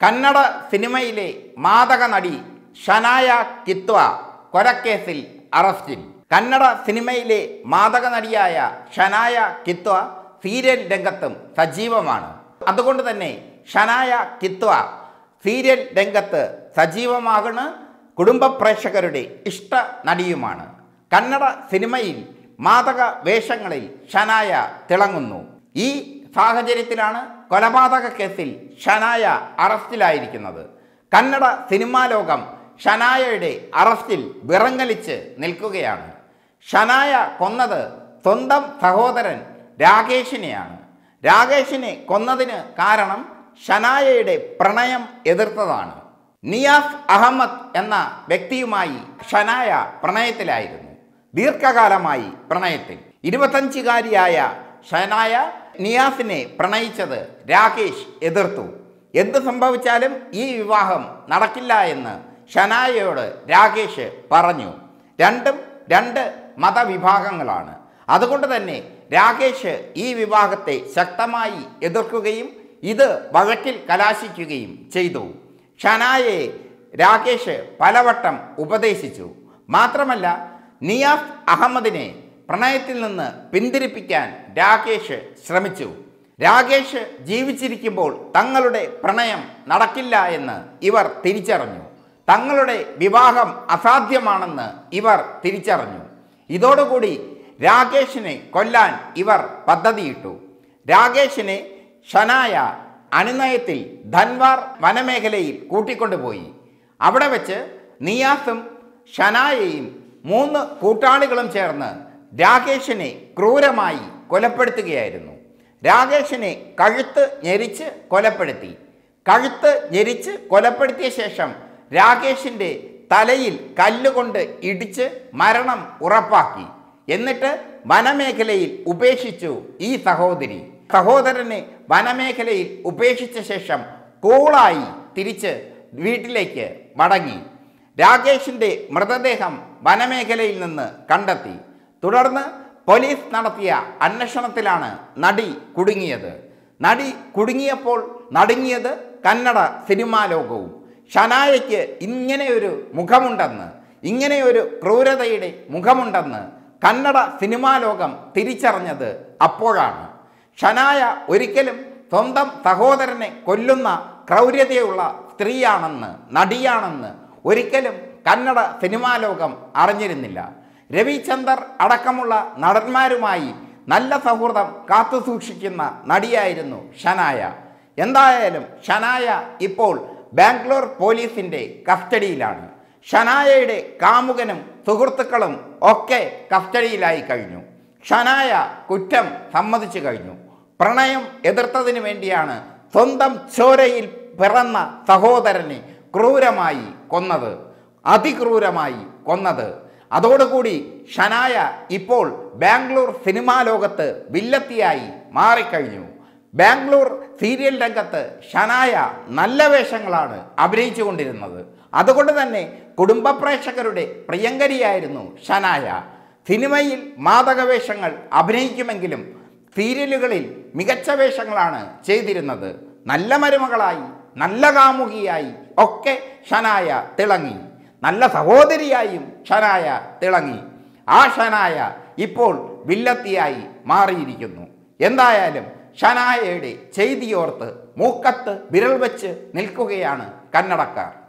കന്നഡ സിനിമയിലെ മാദക നടി ഷനായ കിത്വ കൊലക്കേസിൽ അറസ്റ്റിൽ. കന്നഡ സിനിമയിലെ മാദക നടിയായ ഷനായ കിത്വ സീരിയൽ രംഗത്തും സജീവമാണ്. അതുകൊണ്ട് തന്നെ ഷനായ കിത്വ സീരിയൽ രംഗത്ത് സജീവമാകുന്ന കുടുംബ പ്രേക്ഷകരുടെ ഇഷ്ട നടിയുമാണ്. കന്നഡ സിനിമയിൽ മാദക വേഷങ്ങളിൽ ഷനായ തിളങ്ങുന്നു. ഈ സാഹചര്യത്തിലാണ് കൊലപാതക കേസിൽ ഷനായ അറസ്റ്റിലായിരിക്കുന്നത്. കന്നഡ സിനിമാ ലോകം ഷനായയുടെ അറസ്റ്റിൽ വിറങ്ങലിച്ച് നിൽക്കുകയാണ്. ഷനായ കൊന്നത് സ്വന്തം സഹോദരൻ രാകേഷിനെയാണ്. രാകേഷിനെ കൊന്നതിന് കാരണം ഷനായയുടെ പ്രണയം എതിർത്തതാണ്. നിയാസ് അഹമ്മദ് എന്ന വ്യക്തിയുമായി ഷനായ പ്രണയത്തിലായിരുന്നു. ദീർഘകാലമായി പ്രണയത്തിൽ. 25-കാരിയായ ഷനായ നിയാസിനെ പ്രണയിച്ചത് രാകേഷ് എതിർത്തു. എന്ത് സംഭവിച്ചാലും ഈ വിവാഹം നടക്കില്ല എന്ന് ഷനായയോട് രാകേഷ് പറഞ്ഞു. രണ്ടും രണ്ട് മതവിഭാഗങ്ങളാണ്. അതുകൊണ്ട് തന്നെ രാകേഷ് ഈ വിവാഹത്തെ ശക്തമായി എതിർക്കുകയും ഇത് വഴക്കിൽ കലാശിക്കുകയും ചെയ്തു. ഷനായയെ രാകേഷ് പലവട്ടം ഉപദേശിച്ചു. മാത്രമല്ല നിയാസ് അഹമ്മദിനെ പ്രണയത്തിൽ നിന്ന് പിന്തിരിപ്പിക്കാൻ രാകേഷ് ശ്രമിച്ചു. രാകേഷ് ജീവിച്ചിരിക്കുമ്പോൾ തങ്ങളുടെ പ്രണയം നടക്കില്ല എന്ന് ഇവർ തിരിച്ചറിഞ്ഞു. തങ്ങളുടെ വിവാഹം അസാധ്യമാണെന്ന് ഇവർ തിരിച്ചറിഞ്ഞു. ഇതോടുകൂടി രാകേഷിനെ കൊല്ലാൻ ഇവർ പദ്ധതിയിട്ടു. രാകേഷിനെ ഷനായ അനുനയത്തിൽ ധൻവാർ വനമേഖലയിൽ കൂട്ടിക്കൊണ്ടുപോയി. അവിടെ വെച്ച് നിയാസും ഷനായയും 3 കൂട്ടാളികളും ചേർന്ന് രാകേഷിനെ ക്രൂരമായി കൊലപ്പെടുത്തുകയായിരുന്നു. രാകേഷിനെ കഴുത്ത് ഞെരിച്ച് കൊലപ്പെടുത്തി. കഴുത്ത് ഞെരിച്ച് കൊലപ്പെടുത്തിയ ശേഷം രാകേഷിൻ്റെ തലയിൽ കല്ലുകൊണ്ട് ഇടിച്ച് മരണം ഉറപ്പാക്കി. എന്നിട്ട് വനമേഖലയിൽ ഉപേക്ഷിച്ചു ഈ സഹോദരി. സഹോദരനെ വനമേഖലയിൽ ഉപേക്ഷിച്ച ശേഷം കൂളായി തിരിച്ച് വീട്ടിലേക്ക് മടങ്ങി. രാകേഷിൻ്റെ മൃതദേഹം വനമേഖലയിൽ നിന്ന് കണ്ടെത്തി. തുടർന്ന് പോലീസ് നടത്തിയ അന്വേഷണത്തിലാണ് നടി കുടുങ്ങിയത്. നടി കുടുങ്ങിയപ്പോൾ നടുങ്ങിയത് കന്നഡ സിനിമാ ലോകവും. ഷനായയ്ക്ക് ഇങ്ങനെയൊരു മുഖമുണ്ടെന്ന്, ഇങ്ങനെയൊരു ക്രൂരതയുടെ മുഖമുണ്ടെന്ന് കന്നഡ സിനിമാ ലോകം തിരിച്ചറിഞ്ഞത് അപ്പോഴാണ്. ഷനായ ഒരിക്കലും സ്വന്തം സഹോദരനെ കൊല്ലുന്ന ക്രൗര്യതയുള്ള സ്ത്രീയാണെന്ന്, നടിയാണെന്ന് ഒരിക്കലും കന്നഡ സിനിമാ ലോകം അറിഞ്ഞിരുന്നില്ല. രവിചന്ദർ അടക്കമുള്ള നടന്മാരുമായി നല്ല സൗഹൃദം കാത്തുസൂക്ഷിക്കുന്ന നടിയായിരുന്നു ഷനായ. എന്തായാലും ഷനായ ഇപ്പോൾ ബാംഗ്ലൂർ പോലീസിൻ്റെ കസ്റ്റഡിയിലാണ്. ഷനായയുടെ കാമുകനും സുഹൃത്തുക്കളും ഒക്കെ കസ്റ്റഡിയിലായി കഴിഞ്ഞു. ഷനായ കുറ്റം സമ്മതിച്ചു കഴിഞ്ഞു. പ്രണയം എതിർത്തതിനു വേണ്ടിയാണ് സ്വന്തം ചോരയിൽ പിറന്ന സഹോദരനെ ക്രൂരമായി കൊന്നത്, അതിക്രൂരമായി കൊന്നത്. അതോടുകൂടി ഷനായ ഇപ്പോൾ ബാംഗ്ലൂർ സിനിമാ ലോകത്ത് വില്ലത്തിയായി മാറിക്കഴിഞ്ഞു. ബാംഗ്ലൂർ സീരിയൽ രംഗത്ത് ഷനായ നല്ല വേഷങ്ങളാണ് അഭിനയിച്ചു കൊണ്ടിരുന്നത്. അതുകൊണ്ട് തന്നെ കുടുംബ പ്രേക്ഷകരുടെ പ്രിയങ്കരിയായിരുന്നു ഷനായ. സിനിമയിൽ മാദക വേഷങ്ങൾ അഭിനയിക്കുമെങ്കിലും സീരിയലുകളിൽ മികച്ച വേഷങ്ങളാണ് ചെയ്തിരുന്നത്. നല്ല മരുമകളായി, നല്ല കാമുകിയായി ഒക്കെ ഷനായ തിളങ്ങി. നല്ല സഹോദരിയായും ഷനായ തിളങ്ങി. ആ ഷനായ ഇപ്പോൾ വില്ലത്തിയായി മാറിയിരിക്കുന്നു. എന്തായാലും ഷനായയുടെ ചെയ്തിയോർത്ത് മൂക്കത്ത് വിരൽ വെച്ച് നിൽക്കുകയാണ് കന്നഡക്കാർ.